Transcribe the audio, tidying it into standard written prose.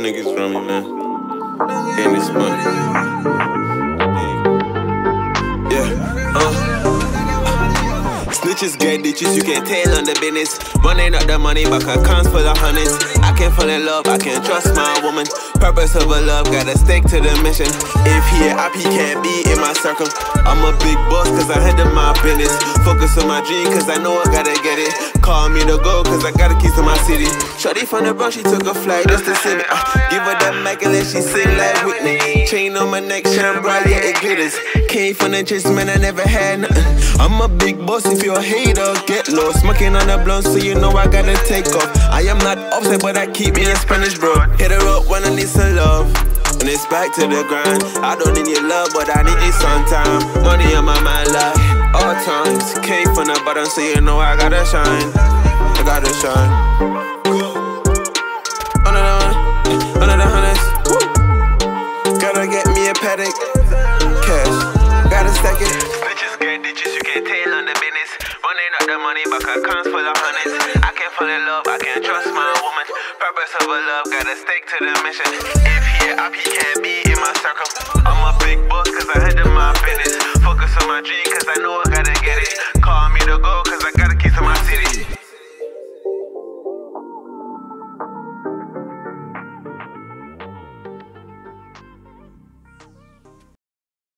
niggas from me, man. Getting this money. Snitches get ditches, you can't tell on the business. Money not the money, but accounts full of hundreds. I can't fall in love, I can't trust my woman. Purpose of a love, gotta stick to the mission. If he up, he can't be in my circle. I'm a big boss, cause I handle my business. Focus on my dream, cause I know I gotta get it. Call me to go, cause I got a keys to my city. Shorty from the Bronx, she took a flight just to see me. Give her that Mac and let she sing like Whitney. Chain on my neck, shine bright, yeah, it glitters. Came from the chase, man, I never had nothing. I'm a big boss, if you're a hater, get lost. Smoking on the blunt, so you know I gotta take off. I am not upset, but I keep me in Spanish, bro. Hit her up when I need some love, and it's back to the grind. I don't need your love, but I need you sometime. Money on my mind, like all times. Came from the bottom, so you know I gotta shine. I gotta shine. Under the hundreds, gotta get me a paddock. Cash, gotta stack it. Bitches get ditches, you can't tell on the business. Money not the money, but accounts full of hundreds. I can't fall in love, I can't trust my woman. Purpose of a love, gotta stick to the mission. If he up, he can't be in my circle. I'm a big boss, cause I handle my business. Focus on my dream, cause I know I gotta get it.